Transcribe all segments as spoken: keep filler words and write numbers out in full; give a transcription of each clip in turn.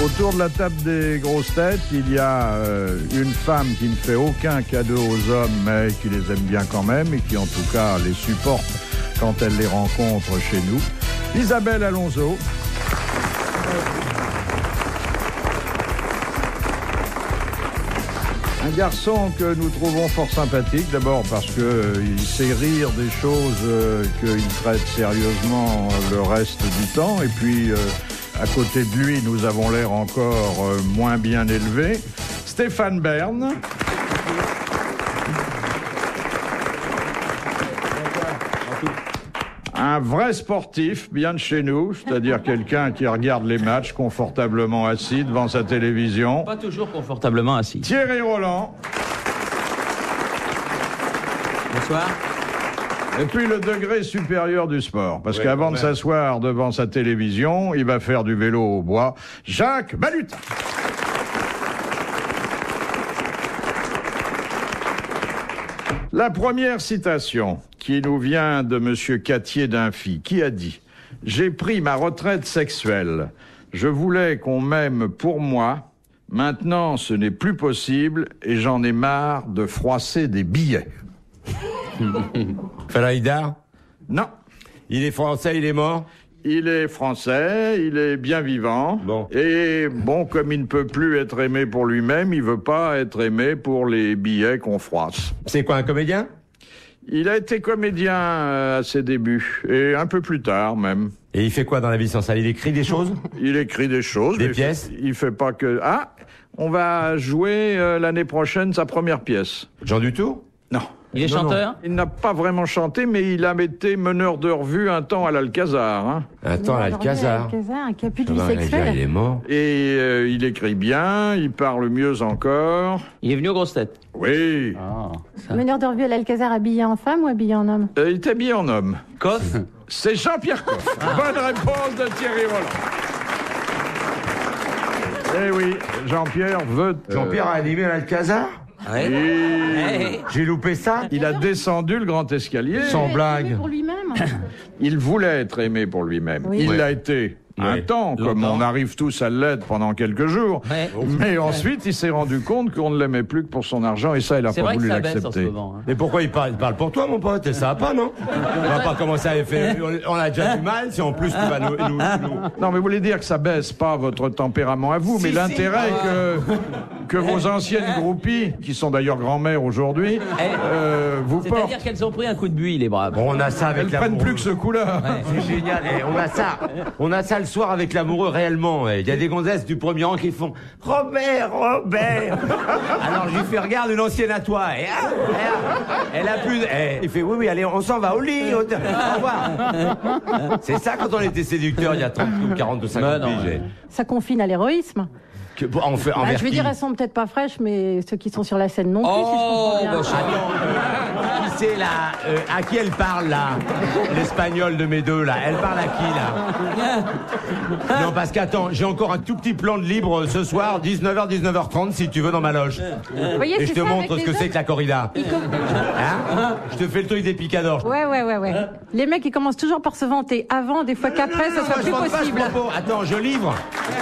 Autour de la table des grosses têtes, il y a euh, une femme qui ne fait aucun cadeau aux hommes, mais qui les aime bien quand même et qui en tout cas les supporte quand elle les rencontre chez nous. Isabelle Alonso. Un garçon que nous trouvons fort sympathique, d'abord parce qu'il euh, sait rire des choses euh, qu'il traite sérieusement le reste du temps, et puis euh, à côté de lui, nous avons l'air encore euh, moins bien élevés. Stéphane Bern. Un vrai sportif, bien de chez nous, c'est-à-dire quelqu'un qui regarde les matchs confortablement assis devant sa télévision. Pas toujours confortablement assis. Thierry Roland. Bonsoir. Et puis le degré supérieur du sport, parce ouais, qu'avant de s'asseoir devant sa télévision, il va faire du vélo au bois. Jacques Balutin. La première citation qui nous vient de Monsieur Cattier d'Infi, qui a dit « J'ai pris ma retraite sexuelle. Je voulais qu'on m'aime pour moi. Maintenant, ce n'est plus possible et j'en ai marre de froisser des billets. » Falaïda? Non. Il est français, il est mort? Il est français, il est bien vivant. Bon. Et bon, comme il ne peut plus être aimé pour lui-même, il veut pas être aimé pour les billets qu'on froisse. C'est quoi, un comédien? Il a été comédien euh, à ses débuts, et un peu plus tard même. Et il fait quoi dans la vie sans ça? Il écrit des choses? Il écrit des choses. Des pièces? Il fait, il fait pas que... Ah, on va jouer euh, l'année prochaine sa première pièce. Jean Dutour? Non. Il est non, chanteur non. Il n'a pas vraiment chanté, mais il a été meneur de revue un temps à l'Alcazar. Hein. Un temps à l'Alcazar. Un qui a plus de vie Non, sexuelle. il est mort. Et euh, il écrit bien, il parle mieux encore. Il est venu aux grosses têtes. Oui. Ah, ça. Meneur de revue à l'Alcazar, habillé en femme ou habillé en homme? Euh, il est habillé en homme. Coff. C'est Jean-Pierre Coff. Ah. Bonne réponse de Thierry Roland. Eh oui, Jean-Pierre veut... Euh... Jean-Pierre a animé à l'Alcazar? Ouais. Et... J'ai loupé ça? Il a descendu le grand escalier. Sans blague. Pour lui-même. Il voulait être aimé pour lui-même. Oui. Il Ouais. l'a été. Un Ouais. temps, comme Longtemps. on arrive tous à l'être pendant quelques jours. Ouais. Mais ensuite, il s'est rendu compte qu'on ne l'aimait plus que pour son argent, et ça, il n'a C'est pas vrai que voulu ça baisse en ce l'accepter. moment. Hein. Mais pourquoi il parle? Il parle pour toi, mon pote, ça va pas, non? On va pas commencer à faire... On a déjà du mal, si en plus tu vas nous... nous, nous... Non, mais vous voulez dire que ça baisse pas votre tempérament à vous, Si, mais si. l'intérêt Ah. que, que vos anciennes groupies, qui sont d'ailleurs grand-mères aujourd'hui, Eh, euh, vous portent. C'est-à-dire qu'elles ont pris un coup de buis, les braves. Bon, on a ça avec Elles l'amoureux. prennent plus que ce coup-là. Ouais. C'est génial. Eh, on a ça. On a ça le soir avec l'amoureux réellement. eh. Il y a des gonzesses du premier rang qui font Robert, Robert. Alors je lui fais regarde une ancienne à toi. Et, ah, ah, elle a plus. De... Eh, il fait oui oui allez on s'en va au lit. Au, au revoir. C'est ça quand on était séducteurs il y a trente ou quarante ou cinquante non, piges. ouais. Ça confine à l'héroïsme. Que, bon, on fait, Bah, envers je veux qui? dire, elles sont peut-être pas fraîches, mais ceux qui sont sur la scène non plus, Oh, si je comprends bien. bah, je- Attends, qui c'est là euh, à qui elle parle là? L'espagnol de mes deux là. Elle parle à qui là? Non parce qu'attends, j'ai encore un tout petit plan de libre ce soir, dix-neuf heures, dix-neuf heures trente si tu veux dans ma loge. Vous voyez, Et je c'est te ça montre avec ce que les c'est que la corrida. Ils com- Hein? Je te fais le truc des picadors. Ouais, ouais, ouais, ouais. Les mecs, ils commencent toujours par se vanter avant, des fois qu'après, ça soit moi, je plus vante pas, je possible. vends pas. Attends, je livre.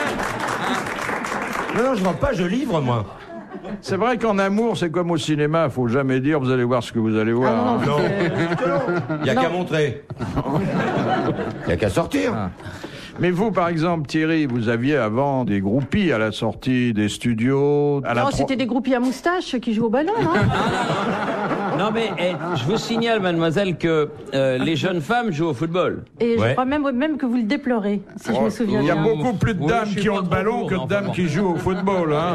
Non, non, je vends pas, je livre moi. C'est vrai qu'en amour, c'est comme au cinéma, faut jamais dire vous allez voir ce que vous allez voir. Ah, non, hein. Non, il y a qu'à montrer. Il y a qu'à sortir. Ah. Mais vous, par exemple, Thierry, vous aviez avant des groupies à la sortie des studios. À la Non, tro- c'était des groupies à moustache qui jouent au ballon, non? Non mais eh, je vous signale, mademoiselle, que euh, les jeunes femmes jouent au football. Et je Ouais. crois même, même que vous le déplorez, si je me souviens Il y a bien. beaucoup plus de Oui, dames je suis qui ont pas le trop ballon pour, que non, de dames vraiment. qui jouent au football. Hein.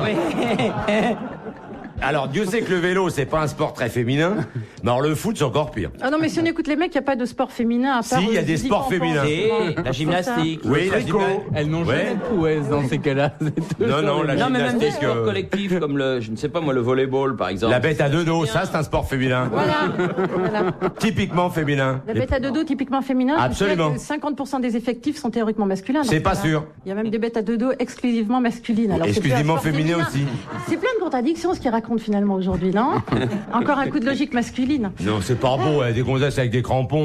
Alors Dieu sait que le vélo c'est pas un sport très féminin, mais alors le foot c'est encore pire. Ah non, mais si on écoute les mecs, il n'y a pas de sport féminin à part... Si, il y a euh, des Zizi sports Pampan, féminins. Et souvent. la gymnastique. Oui, la tricot. gymnastique. Elles n'ont Ouais. jamais de prouesse dans ces cas-là. Non, non, la Non mais même des gymnastique. sports euh, collectifs comme le, je ne sais pas moi, le volleyball par exemple. La bête à deux dos, ça c'est un sport féminin. Voilà, voilà. Typiquement féminin. La bête à deux dos typiquement féminin. Absolument. je sais que cinquante pour cent des effectifs sont théoriquement masculins. dans C'est ce pas cas-là. sûr. Il y a même des bêtes à deux dos exclusivement masculines. Alors, c'est plus un Exclusivement sport féminin aussi. C'est plein de contradictions ce qu'ils racontent finalement aujourd'hui, non? Encore un coup de logique masculine. Non, c'est pas beau, hein, des gonzesses avec des crampons.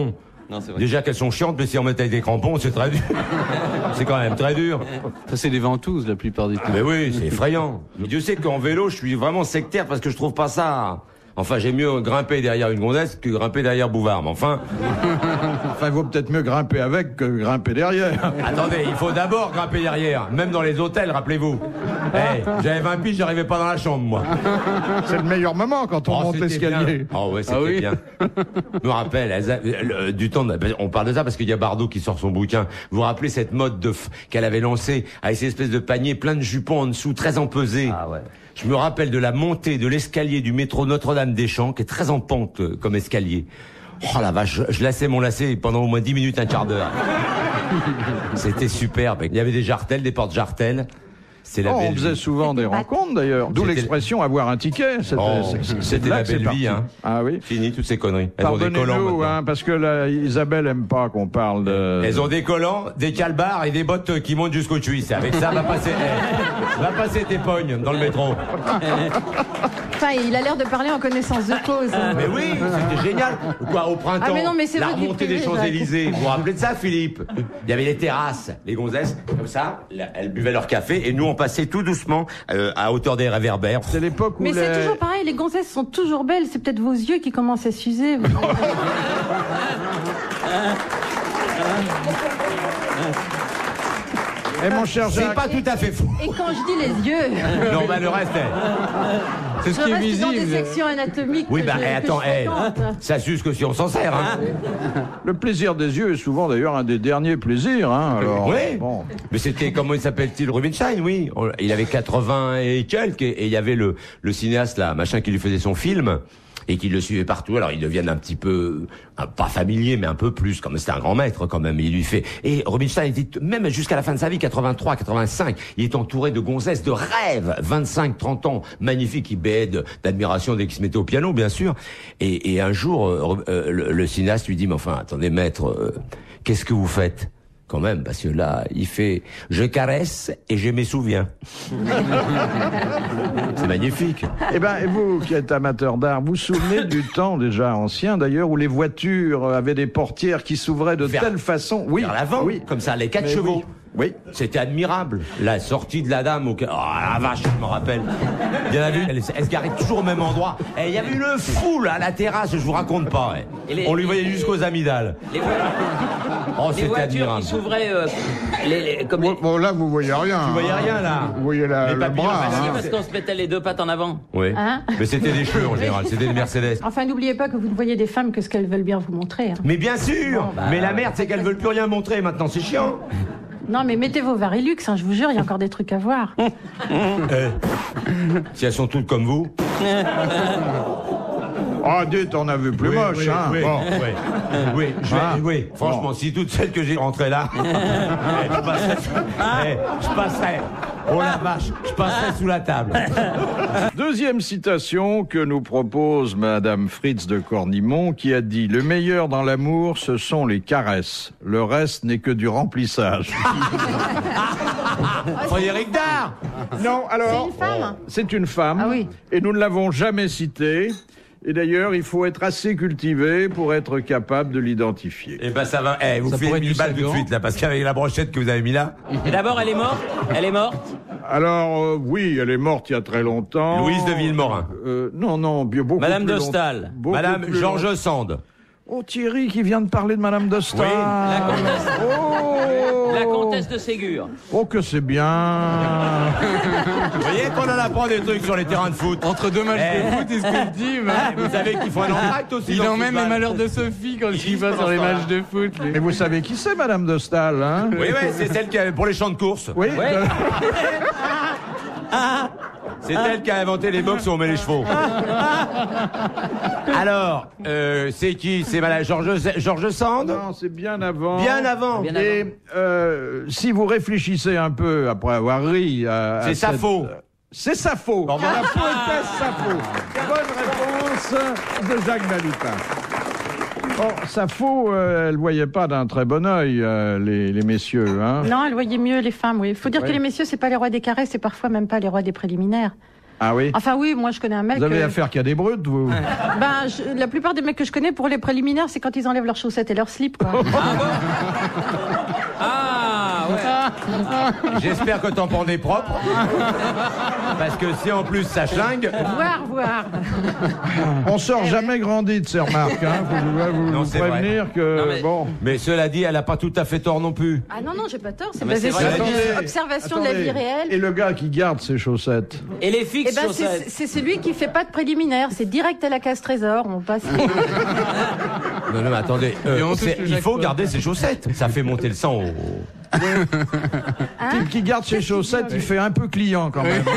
Non, c'est vrai. Déjà qu'elles sont chiantes, mais si on met avec des crampons, c'est très dur. C'est quand même très dur. Ça, c'est des ventouses la plupart du temps. Mais oui, c'est effrayant. Mais Dieu sait qu'en vélo, je suis vraiment sectaire parce que je trouve pas ça... Enfin, j'aime mieux grimper derrière une gonzesse que grimper derrière Bouvard. Mais enfin... Enfin, il vaut peut-être mieux grimper avec que grimper derrière. Attendez, il faut d'abord grimper derrière. Même dans les hôtels, rappelez-vous. Hey, j'avais vingt piges, j'arrivais pas dans la chambre, moi. C'est le meilleur moment quand on Oh, monte c'était l'escalier. bien. Oh ouais, c'était Ah oui. bien. Je me rappelle, elles a- le- du temps, de- on parle de ça parce qu'il y a Bardot qui sort son bouquin. Vous vous rappelez cette mode de f- qu'elle avait lancée avec ces espèces de paniers plein de jupons en dessous, très empesés. Ah ouais. Je me rappelle de la montée de l'escalier du métro Notre-Dame-des-Champs, qui est très en pente euh, comme escalier. Oh la vache, je, je lassais mon lacet pendant au moins dix minutes, un quart d'heure. C'était superbe. Il y avait des jartelles, des portes jartelles. C'est la Oh, on belle faisait vie. souvent des rencontres d'ailleurs, d'où C'était- l'expression avoir un ticket. C'était Oh, c'est- c'est c'était de là la que c'est belle parti. vie, hein. Ah oui. Fini toutes ces conneries. Elles ont des collants Pardonnez-nous, maintenant. hein, parce que la, Isabelle aime pas qu'on parle de. Elles ont des collants, des calbars et des bottes qui montent jusqu'aux cuisses. Avec ça, va passer, eh, va passer tes pognes dans le métro. Enfin, il a l'air de parler en connaissance de cause. Mais oui, c'était génial. Quoi, au printemps, Ah, mais non, mais c'est la votre vie remontée des privée, Champs-Élysées. Vous vous rappelez de ça, Philippe? Il y avait les terrasses, les gonzesses, comme ça, là, elles buvaient leur café et nous, on passait tout doucement euh, à hauteur des réverbères. C'est l'époque où Mais c'est les- toujours pareil, les gonzesses sont toujours belles, c'est peut-être vos yeux qui commencent à s'user. vous- Eh mon cher C'est Jacques, pas tout à fait faux. Et quand je dis les yeux, Non, bah le reste, eh. C'est ce je qui est reste dans des visible. sections anatomiques Oui, que bah, je, eh, que attends, je eh, fréquente. ça s'use que si on s'en sert, hein. le plaisir des yeux est souvent d'ailleurs un des derniers plaisirs. Hein, alors, Oui. bon. Mais c'était, comment il s'appelle-t-il, Rubinstein, oui. On- Il avait quatre-vingts et quelques, et et il y avait le, le cinéaste, là, machin, qui lui faisait son film, et qui le suivait partout. Alors, ils deviennent un petit peu, un- pas familier, mais un peu plus, comme c'était un grand maître, quand même. Il lui fait, et Rubinstein était, même jusqu'à la fin de sa vie, quatre-vingt-trois, quatre-vingt-cinq, il est entouré de gonzesses de rêve, vingt-cinq, trente ans, magnifique, il bête d'admiration dès qu'il se mettait au piano, bien sûr. Et, et un jour, euh, euh, le, le cinéaste lui dit, mais enfin, attendez, maître, euh, qu'est-ce que vous faites? Quand même, parce que là, il fait « Je caresse et je me souviens ». C'est magnifique. Eh ben, et vous qui êtes amateur d'art, vous vous souvenez du temps déjà ancien d'ailleurs où les voitures avaient des portières qui s'ouvraient de Vers- telle façon, oui, Vers l'avant, oui, comme ça, les quatre Mais chevaux. oui. Oui. C'était admirable. La sortie de la dame au... Oh la vache, je me rappelle. Il y en avait une, elle, elle se garait toujours au même endroit. Et il y avait une foule à la terrasse, je vous raconte pas. eh. Et les- On lui voyait jusqu'aux amygdales. Les, vo- Oh, les c'était voitures admirable. qui s'ouvraient euh, les, les- comme les... Bon, bon, là, vous voyez rien. Tu voyais hein. rien, là. Vous voyez la, Les le papillons, bras. parce Oui, hein. parce qu'on se mettait les deux pattes en avant. Oui. Hein Mais c'était des cheveux en général, c'était des Mercedes. Enfin, n'oubliez pas que vous ne voyez des femmes que ce qu'elles veulent bien vous montrer. hein. Mais bien sûr. Bon, bah, Mais la merde, c'est qu'elles veulent plus rien montrer maintenant, c'est chiant. Non, mais mettez vos Varilux, hein, je vous jure, il y a encore des trucs à voir. Eh. Si elles sont toutes comme vous. Ah, dites, on a vu plus Oui, moche, oui, hein. oui, Bon. oui, oui, je vais- Ah. oui. Franchement, Bon. si toutes celles que j'ai rentrées là, eh, je passerais, eh, je passerais, oh la vache, je passerais sous la table. Deuxième citation que nous propose Madame Fritz de Cornimont qui a dit « Le meilleur dans l'amour, ce sont les caresses. Le reste n'est que du remplissage. Frédéric Dard. » Non, alors... C'est une femme C'est une femme. Ah oui. Et nous ne l'avons jamais citée. Et d'ailleurs, il faut être assez cultivé pour être capable de l'identifier. Eh ben ça va, eh, vous Ça faites pourrait mille être balles du tout de Sagan. suite là, parce qu'avec la brochette que vous avez mis là. Et d'abord, elle est morte. Elle est morte. Alors, euh, oui, elle est morte il y a très longtemps. Louise de Villemorin. Euh, non, non, bien beaucoup Madame plus de long- Staël. beaucoup Madame plus Georges long- Sand. Oh, Thierry qui vient de parler de Madame de Staël. Oui, la comtesse. Oh, La comtesse de Ségur. Oh, que c'est bien. Vous voyez qu'on en apprend des trucs sur les terrains de foot. Entre deux matchs Eh. de foot, est-ce que dit Eh, vous savez qu'il faut un entracte aussi. Il dans le emmène football. les malheurs de Sophie quand Ils il va disent sur les pendant ce matchs de foot. lui. Mais vous savez qui c'est, Madame de Staël, hein? Oui, oui, c'est celle qui a, pour les champs de course. Oui. Ouais. C'est elle qui a inventé les box où on met les chevaux. Alors, euh, c'est qui? C'est Madame Georges Georges Sand. Non, c'est bien avant. Bien avant. Bien Et euh, si vous réfléchissez un peu après avoir ri à, à C'est cette- Sappho. C'est Sappho. Bon, La voilà. poétesse Sappho. Bonne réponse de Jacques Balutin. Bon, Sappho, euh, elle voyait pas d'un très bon œil euh, les, les messieurs, hein. Non, elle voyait mieux les femmes, oui. Il faut dire Ouais. que les messieurs, c'est pas les rois des caresses, c'est parfois même pas les rois des préliminaires. Ah oui. Enfin oui, moi je connais un mec. Vous avez euh, affaire qu'à des brutes, vous. Ben, je- la plupart des mecs que je connais pour les préliminaires, c'est quand ils enlèvent leurs chaussettes et leurs slips, quoi. Ah, ouais. J'espère que t'en prends des propres. Parce que si en plus ça chlingue. voir, voir. On sort jamais grandi de ces remarques. Hein. Faut vous, Non, vous c'est prévenir que Non, mais- bon. Mais cela dit, elle a pas tout à fait tort non plus. Ah non, non, j'ai pas tort, c'est mais basé c'est sur vrai. une Attendez, observation de la attendez. vie réelle. Et le gars qui garde ses chaussettes. Et les Eh fixes ben, c'est chaussettes. c'est celui qui fait pas de préliminaire, c'est direct à la case trésor, on passe. Non, non, mais attendez. euh, Et on c'est- touche le il faut jackpot. garder ses chaussettes. Ça fait monter le sang au. Type qui garde ses chaussettes, il fait un peu client quand même.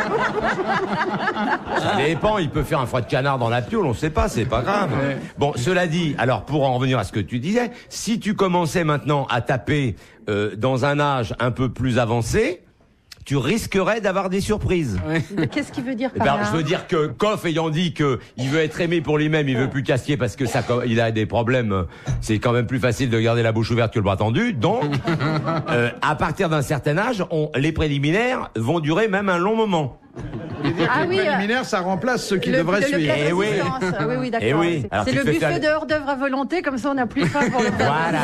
Ça dépend, il peut faire un foie de canard dans la piole, on sait pas, c'est pas grave. Bon, cela dit, alors pour en revenir à ce que tu disais, si tu commençais maintenant à taper euh, dans un âge un peu plus avancé, tu risquerais d'avoir des surprises. Mais qu'est-ce qu'il veut dire Eh par ben, là je veux dire que Koff ayant dit que il veut être aimé pour lui-même, il veut plus cassier parce que ça, il a des problèmes. C'est quand même plus facile de garder la bouche ouverte que le bras tendu. Donc, euh, à partir d'un certain âge, on, les préliminaires vont durer même un long moment. Ah oui, Les euh, préliminaires, ça remplace ceux qui le, devraient le, le suivre. plat de Eh oui. résistance. Ah oui, oui, d'accord. Eh oui. C'est- Alors, C'est tu le te fais buffet faire- de hors d'œuvre à volonté, comme ça on n'a plus faim pour le plat. Voilà.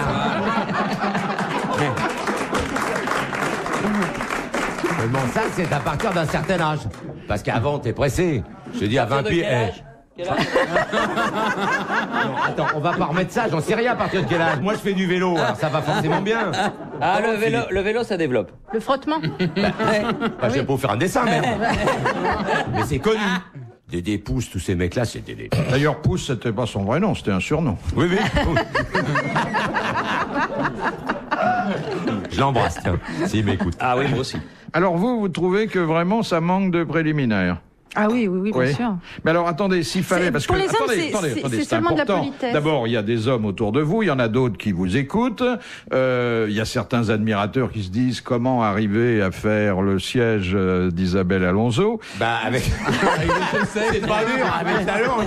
Seulement ça, c'est à partir d'un certain âge. Parce qu'avant, t'es pressé. Je te dis, à vingt pieds... eh, Quel âge non, attends, on va pas remettre ça, j'en sais rien à partir de quel âge. Moi, je fais du vélo, alors ça va forcément bien. Ah, le vélo, le vélo, ça développe. Le frottement. Bah, je sais pas vous faire un dessin, même. Mais c'est connu. Des, des pouces, tous ces mecs-là, c'était des... D'ailleurs, Pouce, c'était pas son vrai nom, c'était un surnom. Oui, oui. Je l'embrasse, tiens, s'il m'écoute. Ah oui, moi aussi. Alors vous, vous trouvez que vraiment ça manque de préliminaires? Ah oui, oui, oui, bien Oui. sûr. Mais alors attendez, s'il fallait, C'est- parce pour que les hommes, attendez, c'est- attendez, c'est- attendez, c'est c'est seulement de la important. politesse. D'abord, il y a des hommes autour de vous, il y en a d'autres qui vous écoutent. Euh, il y a certains admirateurs qui se disent comment arriver à faire le siège euh, d'Isabelle Alonso. Bah, avec... C'est pas dur, avec la langue.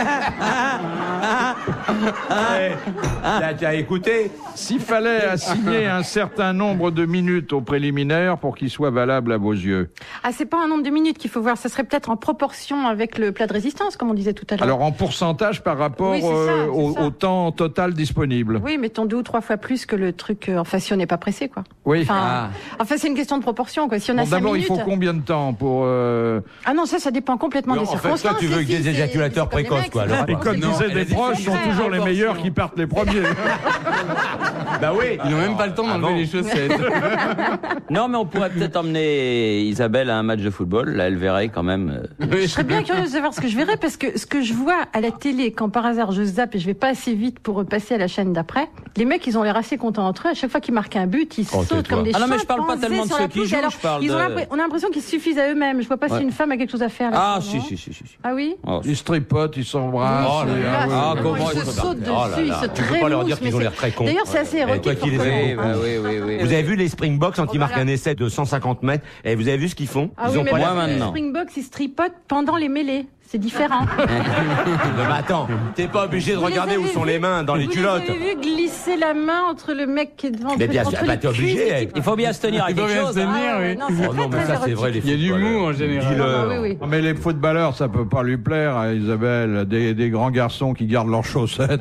Ouais. Là, tu as écouté? S'il fallait assigner un certain nombre de minutes aux préliminaires pour qu'ils soient valables à vos yeux. Ah, c'est pas un nombre de minutes qu'il faut voir, ça serait peut-être en proportion avec le plat de résistance, comme on disait tout à l'heure. Alors en pourcentage par rapport Oui, c'est ça, euh, c'est au, ça. au temps total disponible. Oui, mettons deux ou trois fois plus que le truc. euh, Enfin, si on n'est pas pressé, quoi. Oui. Enfin, enfin, c'est une question de proportion, quoi. Si on a Bon, cinq d'abord, il minutes. faut combien de temps pour... euh, Ah non, ça, ça dépend complètement Non, des en fait, circonstances. toi, tu veux les que des filles, c'est- éjaculateurs c'est comme les précoces, mecs, quoi, c'est alors. pas Et comme possible. disaient elle des a dit proches, c'est sont vrai, toujours les proportion. meilleurs qui partent les premiers. Bah oui. Ils n'ont même pas le temps d'enlever Avant. les chaussettes. Non, mais on pourrait peut-être emmener Isabelle à un match de football. Là, elle verrait quand même. euh, Je serais bien curieuse de voir ce que je verrais, parce que ce que je vois à la télé, quand par hasard je zappe et je vais pas assez vite pour passer à la chaîne d'après, les mecs, ils ont l'air assez contents entre eux. À chaque fois qu'ils marquent un but, ils Oh, sautent tais-toi. comme des Ah non, mais je parle pas chimpanzés tellement de sur ceux la qui pelouse. jouent, Alors, je parle ils ont de- l'impr- on a l'impression qu'ils se suffisent à eux-mêmes. Je vois pas Ouais. si une femme a quelque chose à faire. Là, Ah, non. si, si, si, si. si. Ah oui. Oh, Ils se tripotent, ils s'embrassent. Oh là et- là. ah oui. Ah, Ils comment se ils sont sautent dessus, Oh là ils là. se Tu peux pas leur dire trémoussent, qu'ils mais ont l'air c'est- très cons. D'ailleurs, c'est assez Eh, érotique. toi qui les forcément. as- Oui, bah oui, oui, oui. Vous avez vu les Springboks quand Oh, ils marquent voilà. un essai de cent cinquante mètres? Et vous avez vu ce qu'ils font? Ah Ils oui, ont mais pas Moi, parce que les maintenant. Springboks, ils se tripotent pendant les mêlées. C'est différent. Non, mais attends, t'es pas obligé de Vous les regarder où avez sont vus les mains dans les Vous culottes. Vous avez vu glisser la main entre le mec qui est devant. Mais entre- bien sûr, entre bah, les t'es obligé, cuisses et eh. tout. Il faut bien se tenir à Il quelque faut bien chose. se hein. tenir. Ah ouais, oui. non, c'est Oh très, non, mais très ça, c'est érotique. vrai, les Il y a du footballeurs. mou en général. Dis-le. Ah oui, oui. Non, mais les footballeurs, ça peut pas lui plaire à Isabelle. Des, des grands garçons qui gardent leurs chaussettes.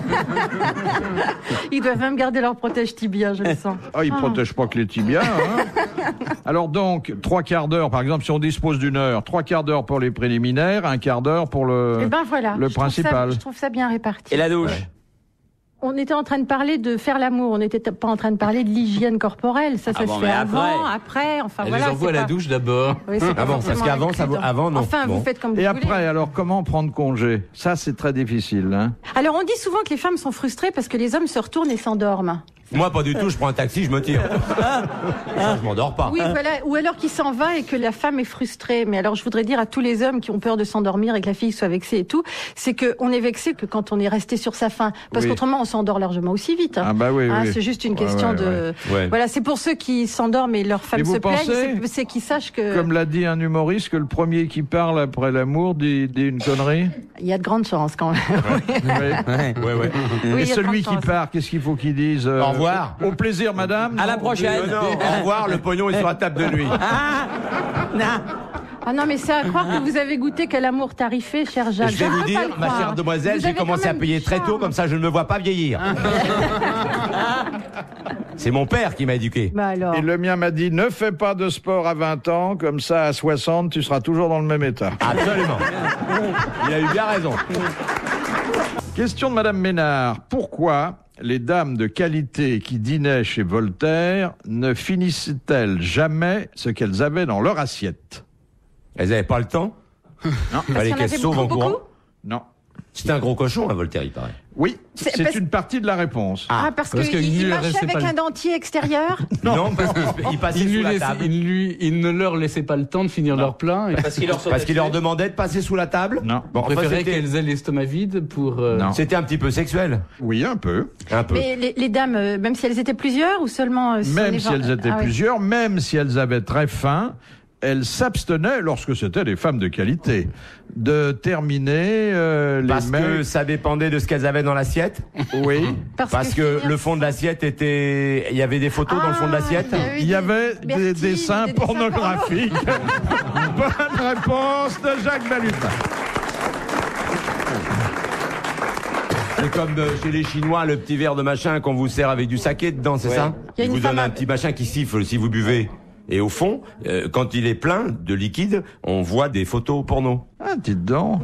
Ils doivent même garder leur protège tibia, je le sens. Ah, ils protègent pas que les tibias. Hein. Alors donc, trois quarts d'heure, par exemple, si on dispose d'une heure, trois quarts d'heure pour les préliminaires, un quart d'heure pour le, Eh ben voilà. le je trouve ça- principal. Je trouve ça bien réparti. Et la douche. On était en train de parler de faire l'amour, on n'était pas en train de parler de l'hygiène corporelle. Ça, ça Ah se bon, fait mais avant, après. après, enfin Elle voilà. les envoie à c'est la pas- douche d'abord. Oui, c'est pas Ah bon, parce forcément qu'avant, ça inclus vaut- dans- avant, non. Enfin, Bon. vous faites comme Et vous après, voulez. alors, comment prendre congé? Ça, c'est très difficile. Hein. Alors, on dit souvent que les femmes sont frustrées parce que les hommes se retournent et s'endorment. Moi, pas du tout, je prends un taxi, je me tire. Ça, je m'endors pas. Oui, voilà. Ou alors qu'il s'en va et que la femme est frustrée. Mais alors, je voudrais dire à tous les hommes qui ont peur de s'endormir et que la fille soit vexée et tout, c'est qu'on est vexé que quand on est resté sur sa faim. Parce Oui. qu'autrement, on s'endort largement aussi vite. Ah bah oui, Hein, oui. c'est juste une Ouais, question ouais, de... ouais. Voilà, c'est pour ceux qui s'endorment et leurs femmes Et vous se plaignent, pensez, c'est- c'est qu'ils sachent que... Comme l'a dit un humoriste, que le premier qui parle après l'amour dit, dit une connerie. Il y a de grandes chances quand même. Oui. Ouais, ouais. Oui, il Et y a de celui grandes qui chances. part, qu'est-ce qu'il faut qu'il dise euh, Au revoir. Au plaisir, madame. À la Non prochaine. Non, non, au revoir, le pognon est sur la table de nuit. Ah non, mais c'est à croire que vous avez goûté quel amour tarifé, cher Jacques. Je vais ne vous peux dire, pas le ma croire. chère demoiselle, Vous j'ai avez commencé quand à même payer du très tôt, charme. comme ça je ne me vois pas vieillir. C'est mon père qui m'a éduqué. Bah alors. Et le mien m'a dit, ne fais pas de sport à vingt ans, comme ça à soixante, tu seras toujours dans le même état. Absolument. Il a eu bien raison. Question de Madame Ménard. Pourquoi les dames de qualité qui dînaient chez Voltaire ne finissaient-elles jamais ce qu'elles avaient dans leur assiette? Elles n'avaient pas le temps. Non. Il fallait qu'il y en qu'elles avait sauvent beaucoup, en courant. beaucoup Non. C'était un gros cochon, à Voltaire, il paraît. Oui, C'est c'est parce- une partie de la réponse. Ah, parce, Parce qu'il que il lui, marchait restait avec pas un le- dentier extérieur. Non, parce qu'il il passait Il, sous lui la laissait- table. il, lui, il ne leur laissait pas le temps de finir leur plein. Et Parce qu'il leur sautait Parce qu'il leur dessus. demandait de passer sous la table. Non. Bon, il enfin, préférait c'était- qu'elles aient l'estomac vide pour... euh, Non. C'était un petit peu sexuel. Oui, un peu. Un peu. Mais les, les dames, euh, même si elles étaient plusieurs ou seulement... euh, sur Même les si vingt- elles étaient Ah oui. plusieurs, même si elles avaient très faim, elles s'abstenaient, lorsque c'était des femmes de qualité, de terminer euh, les Parce mecs... que ça dépendait de ce qu'elles avaient dans l'assiette. Oui. Parce, Parce que finir- le fond de l'assiette était... Il y avait des photos dans le fond de Ah, l'assiette. il y a eu Il y avait des des Bertine, dessins des dessins pornographiques. Bonne réponse de Jacques Balutin. C'est comme de- chez les Chinois, le petit verre de machin qu'on vous sert avec du saké dedans, c'est Ouais. ça Il y a Ils une vous donne femme un à- petit machin qui siffle si vous buvez. Et au fond, euh, quand il est plein de liquide, on voit des photos porno. Ah, dites donc.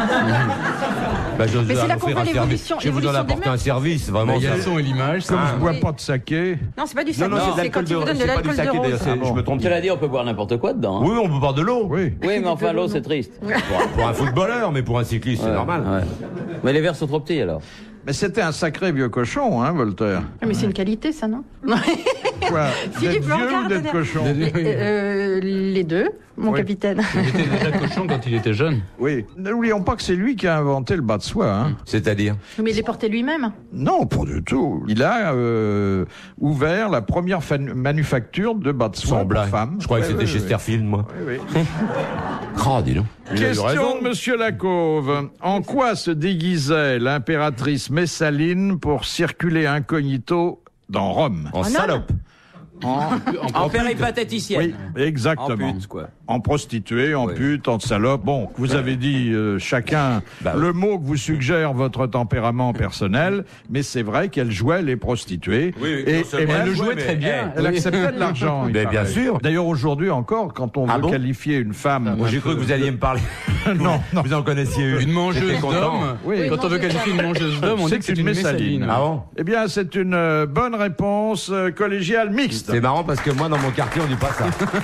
Bah, je Mais vais c'est là offrir qu'on un voit service. l'évolution- Je vais vous en l'évolution des apporter un mœurs. service, bah, vraiment. il y a ça- le son et l'image. Comme Ah. je bois oui. pas de saké. Non, c'est pas du Non, saké. non, c'est de c'est l'alcool quand ils de vous donnent de c'est pas du l'alcool de saké d'ailleurs, rose. c'est- Ah bon. je me trompe. Cela dit, on peut boire n'importe quoi dedans. hein. Oui, on peut boire de l'eau. Oui. Oui, mais enfin, l'eau, c'est triste. Pour, pour un footballeur, mais pour un cycliste, c'est Ouais, normal. ouais. Mais les verres sont trop petits, alors. Mais c'était un sacré vieux cochon, hein, Voltaire. Ah, mais c'est une qualité, ça, non? Quoi? Philippe D'être vieux Blanquart ou d'être de- cochon? Euh, les deux, mon Oui. capitaine. Il était déjà cochon quand il était jeune. Oui. N'oublions pas que c'est lui qui a inventé le bas de soie. Hein. C'est-à-dire Mais il les portait lui-même. Non, pas du tout. Il a euh, ouvert la première fan- manufacture de bas de soie Sans pour blague. femmes. Je croyais que Oui, c'était oui, Chesterfield, moi. oui, oui. Oh, dis donc. Il a eu raison. Question de Monsieur Lacauve. En quoi se déguisait l'impératrice Messaline pour circuler incognito dans Rome? En Un homme salope. En, En péripatéticienne. oui, exactement. En pute, quoi. En prostituée, en Oui. pute, en salope. Bon, vous avez dit euh, chacun Bah oui. le mot que vous suggère votre tempérament personnel, mais c'est vrai qu'elle jouait les prostituées. Oui, oui, et, non seulement et elle même- jouait, mais- bien. Elle acceptait de l'argent. il Mais bien paraît. sûr. D'ailleurs, aujourd'hui encore, quand on Ah veut bon qualifier une femme, Moi, j'ai cru que vous alliez me parler. non, non, Vous en connaissiez une. Une mangeuse J'étais content. d'hommes. Oui. Quand on veut qualifier une mangeuse d'hommes, on dit que c'est une messaline. Ah bon eh bien, c'est une euh, bonne réponse euh, collégiale mixte. C'est marrant parce que moi, dans mon quartier, on dit pas ça.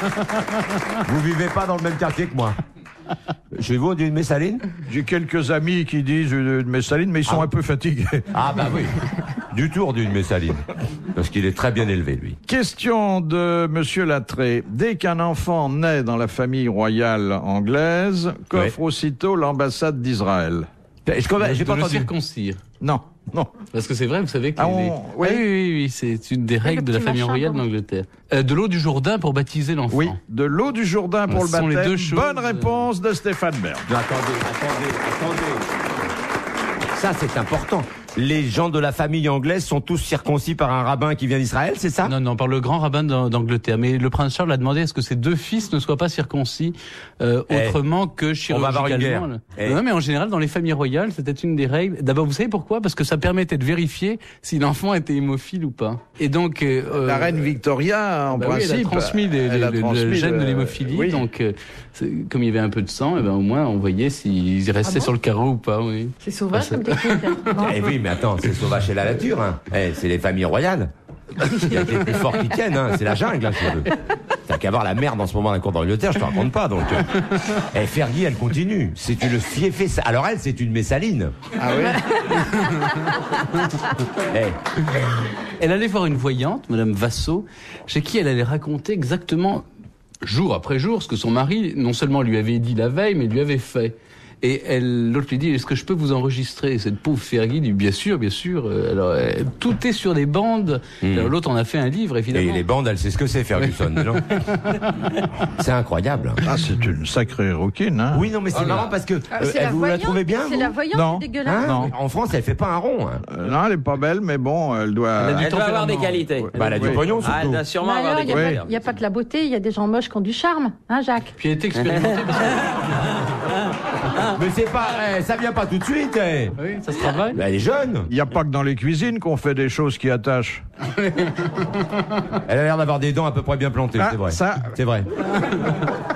Vous vivez pas dans le même quartier que moi. Chez vous, on dit une messaline? J'ai quelques amis qui disent une, une Messaline, mais ils sont Ah. un peu fatigués. Ah bah oui. Du tour d'une messaline. Parce qu'il est très bien élevé, lui. Question de Monsieur Lattré. Dès qu'un enfant naît dans la famille royale anglaise, qu'offre aussitôt l'ambassade d'Israël? Je connais- J'ai De pas le entendu. circoncire. Non, non. Parce que c'est vrai, vous savez que Ah, les- on- oui. Ah oui, oui, oui, c'est une des règles de la petit famille machin, royale pardon. d'Angleterre. Euh, de l'eau du Jourdain pour baptiser l'enfant. Oui, de l'eau du Jourdain pour Ce le sont les baptême. deux choses, Bonne euh, réponse de Stéphane Bern. Non, attendez, attendez, attendez. Ça, c'est important. Les gens de la famille anglaise sont tous circoncis par un rabbin qui vient d'Israël, c'est ça? Non, non, par le grand rabbin d'An- d'Angleterre. Mais le prince Charles a demandé à ce que ses deux fils ne soient pas circoncis euh, Eh, autrement que on va avoir une chirurgicalement. guerre. là. Eh. Non, mais en général, dans les familles royales, c'était une des règles. D'abord, vous savez pourquoi? Parce que ça permettait de vérifier si l'enfant était hémophile ou pas. Et donc, euh, La reine Victoria, en bah oui, principe, elle a transmis les- elle a les- le, transmis le gène le- de l'hémophilie. oui. Donc, euh, c'est- comme il y avait un peu de sang, eh ben, au moins, on voyait s'ils restaient Ah bon sur le carreau ou pas. Oui. C'est sauvage Ah, comme technique. Bon. Eh oui, mais attends, c'est sauvage chez la nature, hein. Eh, c'est les familles royales. Il y a les plus forts qui tiennent, hein. C'est la jungle, hein, chez eux. T'as qu'à voir la merde en ce moment dans la cour d'Angleterre, je te raconte pas, donc. euh. Eh, Fergie, elle continue. C'est une fiefée. Alors elle, c'est une messaline. Ah oui. Eh, Elle allait voir une voyante, Madame Vassot, chez qui elle allait raconter exactement, jour après jour, ce que son mari, non seulement lui avait dit la veille, mais lui avait fait. Et elle, l'autre lui dit, est-ce que je peux vous enregistrer? Cette pauvre Fergie dit, bien sûr, bien sûr. Euh, Alors, euh, tout est sur des bandes. Mmh. Alors, l'autre en a fait un livre, évidemment. Et les bandes, elle sait ce que c'est, Ferguson, non? C'est incroyable. Ah, c'est une sacrée rouquine, hein. Oui, non, mais c'est marrant parce que Ah, euh, c'est la vous la voyante, trouvez bien, C'est vous la voyante Non. qui est dégueulasse. Hein Non. En France, elle fait pas un rond. Hein. Euh, non, elle est pas belle, mais bon, elle doit... Elle a du Elle doit avoir des tempérament. qualités. Bah, elle a du Oui. pognon, Ah, elle surtout. doit sûrement Mais avoir alors, des il n'y a, qualités. pas- il y a pas que la beauté, il y a des gens moches qui ont du charme, hein, Jacques? Puis elle est expérimentée parce que... Mais c'est pas, eh, ça vient pas tout de suite. Eh. Oui, ça se travaille. Bah, elle est jeune. Il n'y a pas que dans les cuisines qu'on fait des choses qui attachent. Elle a l'air d'avoir des dents à peu près bien plantées, Ah, c'est vrai. ça- C'est vrai.